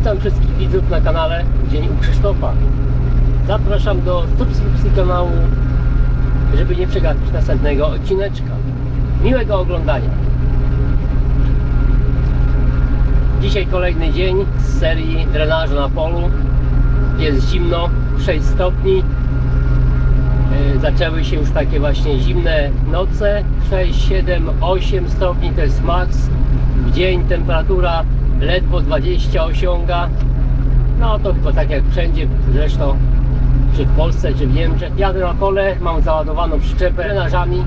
Witam wszystkich widzów na kanale Dzień u Krzysztofa. Zapraszam do subskrypcji kanału, żeby nie przegapić następnego odcineczka. Miłego oglądania. Dzisiaj kolejny dzień z serii drenażu na polu. Jest zimno, 6 stopni. Zaczęły się już takie właśnie zimne noce. 6, 7, 8 stopni to jest maks. W dzień temperatura ledwo 20 osiąga. No to chyba tak jak wszędzie zresztą, czy w Polsce, czy w Niemczech. Jadę na pole, mam załadowaną przyczepę drenażami.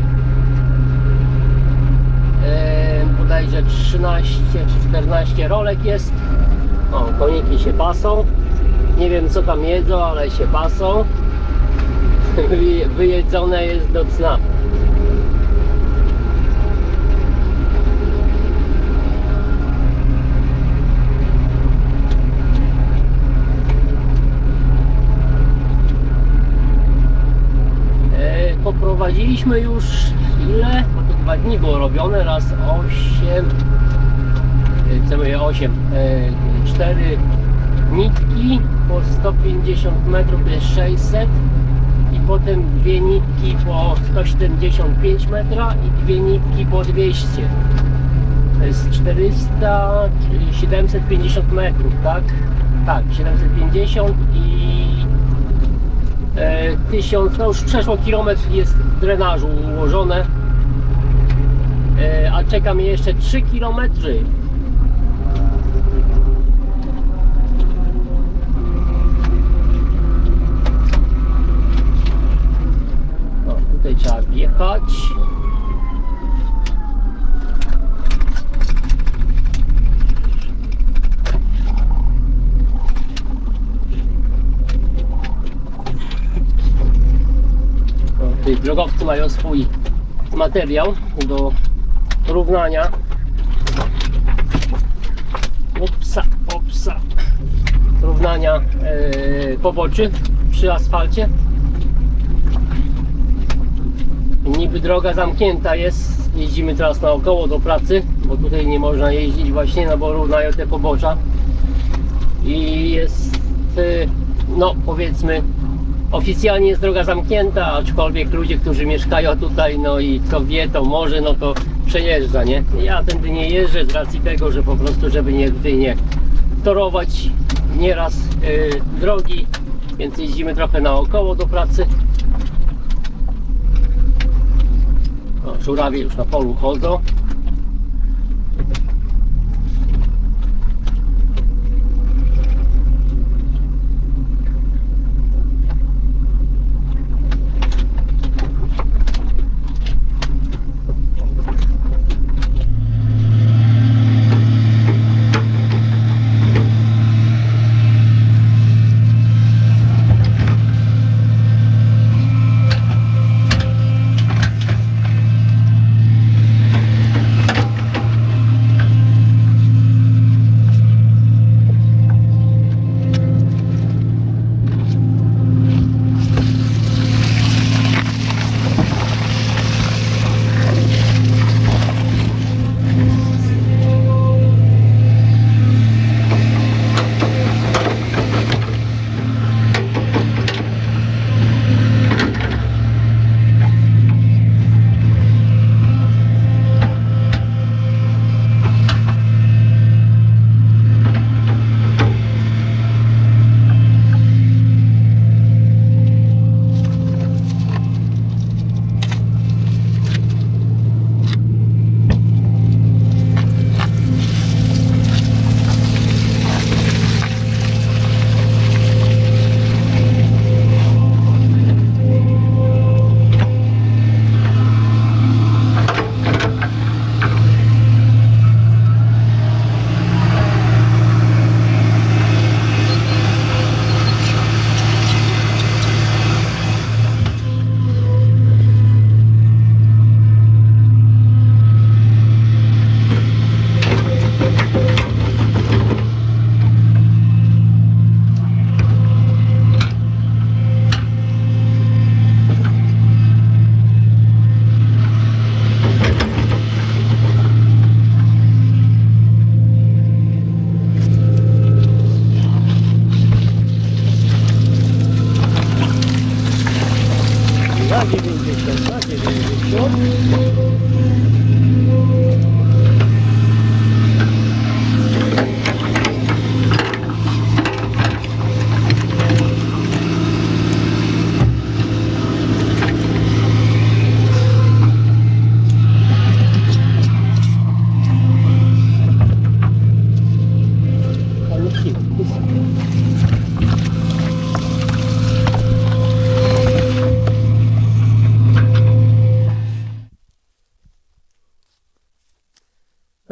Bodajże 13 czy 14 rolek jest. O, koniki się pasą. Nie wiem co tam jedzą, ale się pasą. Wyjedzone jest do cna. Poprowadziliśmy już ile? Bo to 2 dni było robione, raz 8, co mówię 8, 4 nitki po 150 metrów to jest 600 i potem 2 nitki po 175 metra i 2 nitki po 200. To jest 400, czyli 750 metrów, tak? Tak, 750 i 1000, no już przeszło kilometr jest w drenażu ułożone, a czeka mnie jeszcze 3 kilometry. No, tutaj trzeba wjechać. Drogowcy mają swój materiał do równania. Opsa. Równania poboczy przy asfalcie. Niby droga zamknięta jest. Jeździmy teraz naokoło do pracy, bo tutaj nie można jeździć właśnie, no bo równają te pobocza. I jest, no powiedzmy, oficjalnie jest droga zamknięta, aczkolwiek ludzie, którzy mieszkają tutaj, no i kto wie, to może, no to przejeżdża, nie? Ja tędy nie jeżdżę z racji tego, że po prostu, żeby nie torować nieraz drogi, więc jeździmy trochę naokoło do pracy. O, żurawie już na polu chodzą.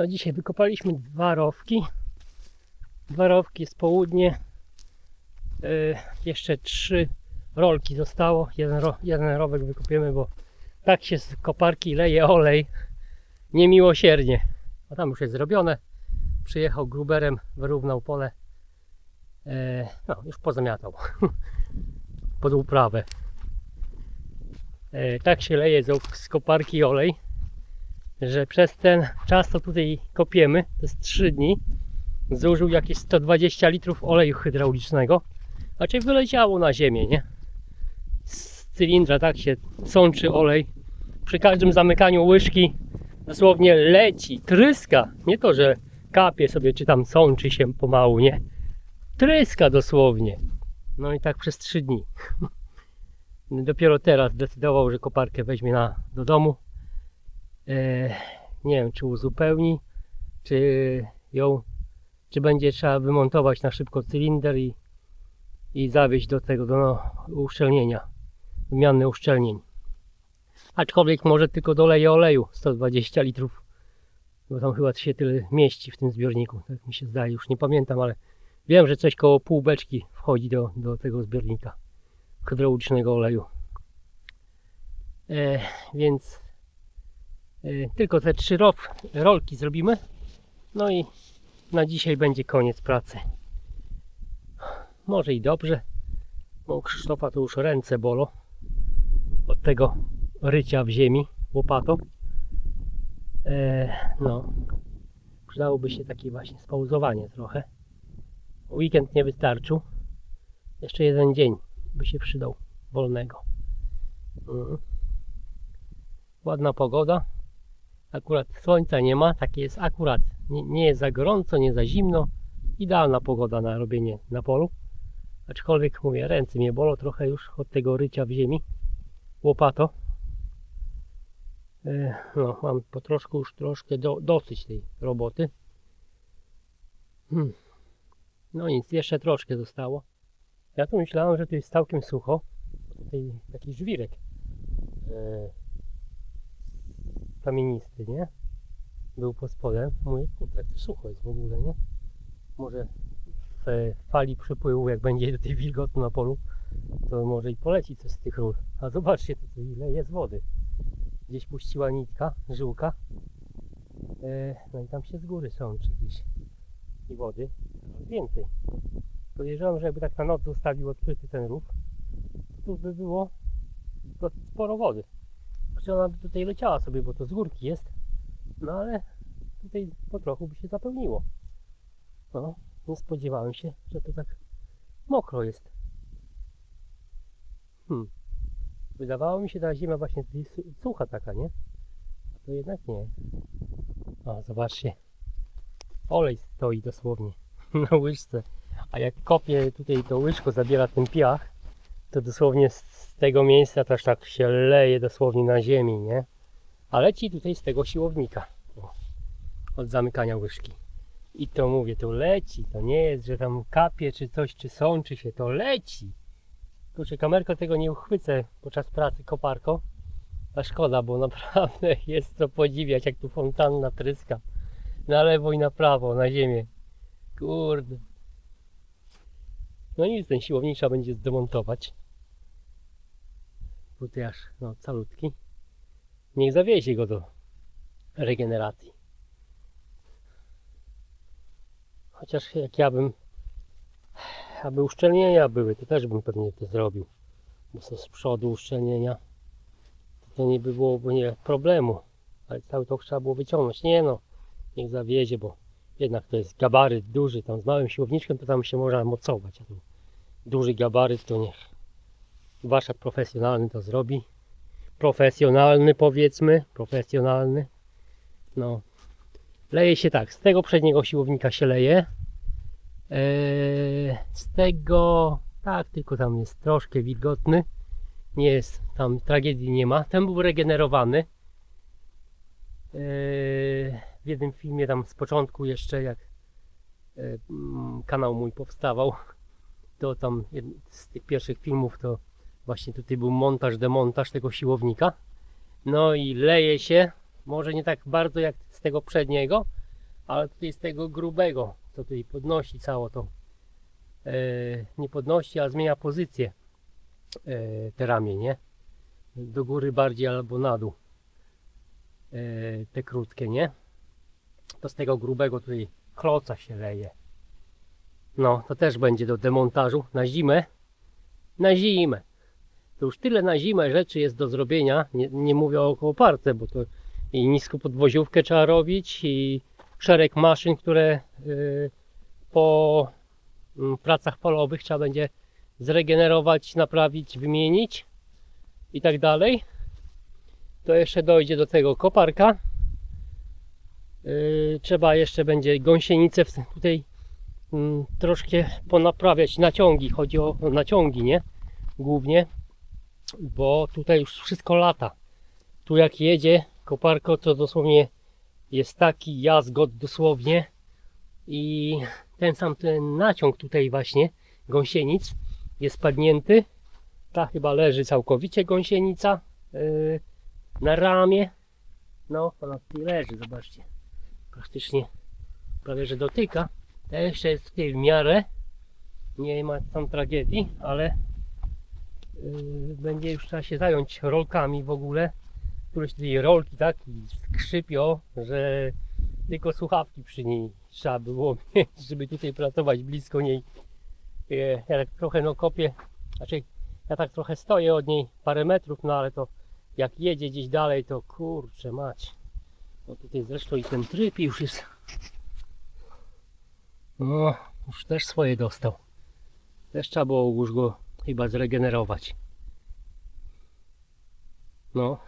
dzisiaj wykopaliśmy 2 rowki. 2 rowki jest południe. Jeszcze 3 rolki zostało. Jeden rowek wykopiemy, bo tak się z koparki leje olej niemiłosiernie. A tam już jest zrobione. Przyjechał gruberem, wyrównał pole. No, już pozamiatał pod uprawę. Tak się leje z koparki olej, że przez ten czas, co tutaj kopiemy, to jest 3 dni, zużył jakieś 120 litrów oleju hydraulicznego, znaczy wyleciało na ziemię, nie? Z cylindra tak się sączy olej. Przy każdym zamykaniu łyżki dosłownie leci, tryska. Nie to, że kapie sobie, czy tam sączy się pomału, nie? Tryska dosłownie. No i tak przez 3 dni. Dopiero teraz zdecydował, że koparkę weźmie do domu. Nie wiem, czy uzupełni, czy będzie trzeba wymontować na szybko cylinder i zawieźć do tego, do uszczelnienia, wymiany uszczelnień. Aczkolwiek może tylko doleje oleju 120 litrów, bo tam chyba się tyle mieści w tym zbiorniku, tak mi się zdaje, już nie pamiętam, ale wiem, że coś koło pół beczki wchodzi do tego zbiornika hydraulicznego oleju. Więc tylko te 3 rolki zrobimy. No i na dzisiaj będzie koniec pracy. Może i dobrze, bo u Krzysztofa to już ręce bolą od tego rycia w ziemi łopatą. No, przydałoby się takie właśnie spauzowanie trochę. Weekend nie wystarczył. Jeszcze 1 dzień by się przydał wolnego. Ładna pogoda. Akurat słońca nie ma, takie jest akurat. Nie jest za gorąco, nie za zimno. Idealna pogoda na robienie na polu. Aczkolwiek mówię, ręce mnie bolą trochę już od tego rycia w ziemi łopato. No, mam po troszkę już dosyć tej roboty. No nic, jeszcze troszkę zostało. Ja tu myślałem, że tu jest całkiem sucho. Tutaj taki żwirek kamienisty, nie? Był pod spodem. Mówię, kurde, to sucho jest w ogóle, nie? Może w fali przypływu, jak będzie do tej wilgotu na polu, to może i poleci coś z tych rur. A zobaczcie, tu ile jest wody. Gdzieś puściła nitka, żyłka. No i tam się z góry sączy gdzieś i wody. Więcej. Podejrzewam, że jakby tak na noc zostawił odkryty ten rów, to tu by było dosyć sporo wody. Znaczy ona by tutaj leciała sobie, bo to z górki jest. No ale tutaj po trochu by się zapełniło. No, nie spodziewałem się, że to tak mokro jest. Wydawało mi się, że ta ziemia właśnie tutaj sucha taka, nie? A to jednak nie. O, zobaczcie. Olej stoi dosłownie na łyżce. A jak kopię tutaj to łyżko, zabiera ten piach, to dosłownie z tego miejsca też tak się leje dosłownie na ziemi, nie? A leci tutaj z tego siłownika. O, od zamykania łyżki. I to mówię, to leci. To nie jest, że tam kapie czy coś, czy sączy się. To leci. Kurczę, kamerką tego nie uchwycę podczas pracy koparką. A szkoda, bo naprawdę jest co podziwiać, jak tu fontanna tryska. Na lewo i na prawo, na ziemię. Kurde. No nic, ten siłownik trzeba będzie zdemontować. Tutaj aż, no, calutki. Niech zawiezie go do regeneracji. Chociaż jak ja bym, aby uszczelnienia były, to też bym pewnie to zrobił. Bo są z przodu uszczelnienia. To nie by było problemu. Ale cały to trzeba było wyciągnąć. Nie no, niech zawiezie, bo jednak to jest gabaryt duży. Tam z małym siłowniczkiem to tam się można mocować. A tu duży gabaryt to niech warsztat profesjonalny to zrobi. Profesjonalny, powiedzmy. Profesjonalny. No. Leje się tak. Z tego przedniego siłownika się leje. Z tego tak, tylko tam jest troszkę wilgotny. Nie jest, tam tragedii nie ma. Ten był regenerowany. W jednym filmie tam z początku jeszcze, jak kanał mój powstawał, to tam z tych pierwszych filmów to właśnie tutaj był montaż, demontaż tego siłownika. No i leje się, może nie tak bardzo jak z tego przedniego, ale tutaj z tego grubego, co tutaj podnosi całe to, nie podnosi, a zmienia pozycję te ramię, nie? Do góry bardziej albo na dół, te krótkie, nie? To z tego grubego tutaj kloca się leje. No, to też będzie do demontażu na zimę. Na zimę. To już tyle na zimę rzeczy jest do zrobienia. Nie mówię o koparce, bo to i niską podwoziówkę trzeba robić i szereg maszyn, które po pracach polowych trzeba będzie zregenerować, naprawić, wymienić i tak dalej. To jeszcze dojdzie do tego koparka. Trzeba jeszcze będzie gąsienicę tutaj troszkę ponaprawiać, naciągi, chodzi o naciągi, nie? Głównie, bo tutaj już wszystko lata. Tu jak jedzie koparko, to dosłownie jest taki jazgot dosłownie i ten naciąg tutaj właśnie gąsienic jest padnięty. Ta chyba leży całkowicie gąsienica na ramię. No, ona tutaj leży, zobaczcie. Praktycznie prawie że dotyka. To jeszcze jest tutaj w miarę. Nie ma tam tragedii, ale będzie już trzeba się zająć rolkami w ogóle. Któreś tutaj rolki tak skrzypią, że tylko słuchawki przy niej trzeba było mieć, żeby tutaj pracować blisko niej. Ja tak trochę no kopię, znaczy ja tak trochę stoję od niej parę metrów, no ale to jak jedzie gdzieś dalej, to kurczę mać. No tutaj zresztą i ten tryb już jest, no już też swoje dostał. Też trzeba było już go chyba zregenerować. No.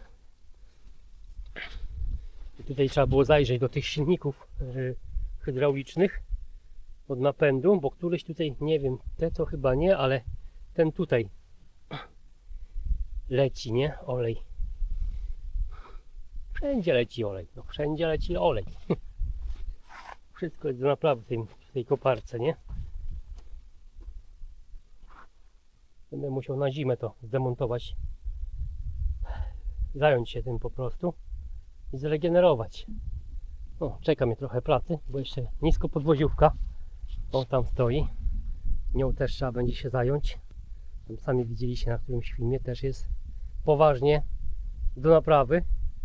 I tutaj trzeba było zajrzeć do tych silników hydraulicznych od napędu, bo któryś tutaj, nie wiem, te to chyba nie, ale ten tutaj leci, nie? Olej. Wszędzie leci olej, no wszędzie leci olej. Wszystko jest do naprawy w tej koparce, nie? Będę musiał na zimę to zdemontować, zająć się tym po prostu i zregenerować. O, czeka mnie trochę pracy, bo jeszcze nisko podwoziówka, o tam stoi, nią też trzeba będzie się zająć. Tam sami widzieliście na którymś filmie, też jest poważnie do naprawy.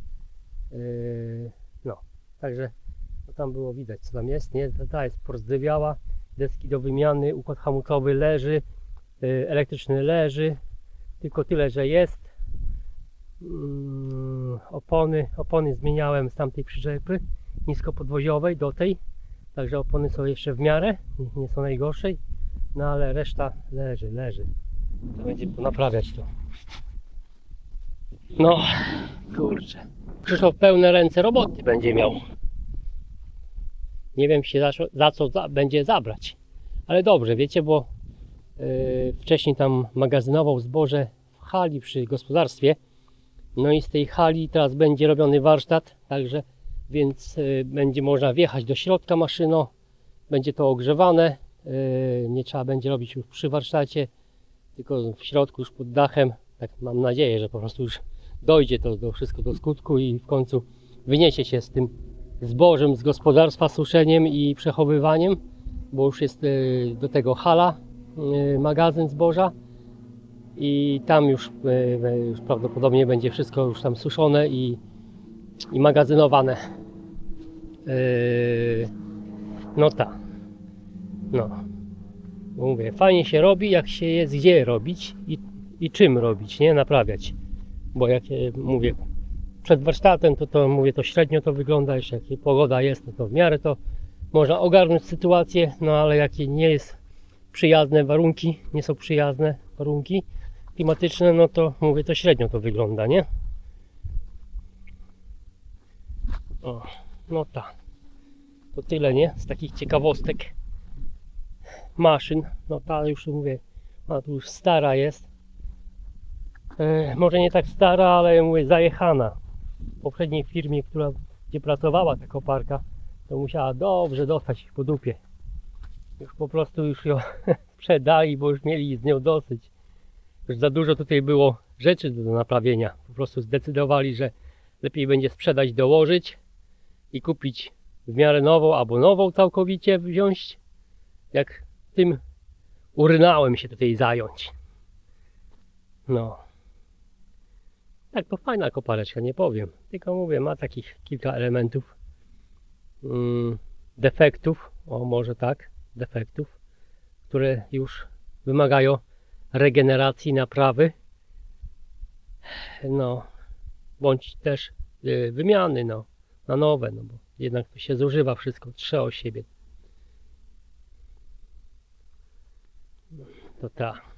No, także no tam było widać co tam jest, nie? Ta jest porozdywiała, deski do wymiany, układ hamulcowy leży, elektryczny leży, tylko tyle, że jest. Opony zmieniałem z tamtej przyczepy niskopodwoziowej do tej, także opony są jeszcze w miarę, nie są najgorszej, no ale reszta leży. To będzie naprawiać to. No kurczę, Krzysztof pełne ręce roboty będzie miał. Nie wiem się za co będzie zabrać, ale dobrze, wiecie, bo wcześniej tam magazynował zboże w hali przy gospodarstwie. No i z tej hali teraz będzie robiony warsztat, także więc będzie można wjechać do środka maszyną, będzie to ogrzewane, nie trzeba będzie robić już przy warsztacie, tylko w środku już pod dachem. Tak mam nadzieję, że po prostu już dojdzie to wszystko do skutku i w końcu wyniesie się z tym zbożem z gospodarstwa, suszeniem i przechowywaniem, bo już jest do tego hala, magazyn zboża. I tam już prawdopodobnie będzie wszystko już tam suszone i magazynowane. No tak. No. Mówię, fajnie się robi, jak się jest gdzie robić i czym robić, nie? Naprawiać. Bo jak mówię, przed warsztatem to mówię, to średnio to wygląda, jeszcze jak pogoda jest, to w miarę to można ogarnąć sytuację, no ale jakie nie jest przyjazne warunki, nie są przyjazne warunki klimatyczne, no to mówię, to średnio to wygląda, nie? O, no tak. To tyle, nie? Z takich ciekawostek maszyn. No ta już mówię, ona tu już stara jest. Może nie tak stara, ale mówię, zajechana. W poprzedniej firmie, gdzie pracowała ta koparka, to musiała dobrze dostać po dupie. Już po prostu już ją sprzedali, bo już mieli z nią dosyć. Już za dużo tutaj było rzeczy do naprawienia. Po prostu zdecydowali, że lepiej będzie sprzedać, dołożyć i kupić w miarę nową albo nową całkowicie wziąć, jak tym urynałem się tutaj zająć. No. Tak, to fajna kopareczka, nie powiem. Tylko mówię, ma takich kilka elementów, defektów, o może tak, defektów, które już wymagają regeneracji, naprawy. No, bądź też wymiany, no, na nowe, no bo jednak to się zużywa wszystko, trze o siebie. To tak.